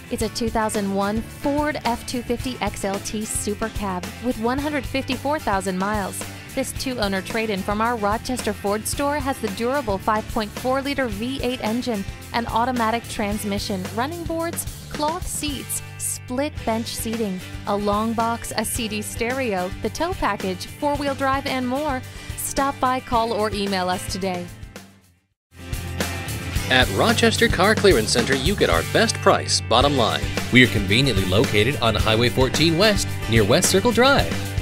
It's a 2001 Ford F-250 XLT Super Cab with 154,000 miles. This two-owner trade-in from our Rochester Ford store has the durable 5.4-liter V8 engine, an automatic transmission, running boards, cloth seats, split bench seating, a long box, a CD stereo, the tow package, four-wheel drive, and more. Stop by, call, or email us today. At Rochester Car Clearance Center, you get our best price, bottom line. We are conveniently located on Highway 14 West near West Circle Drive.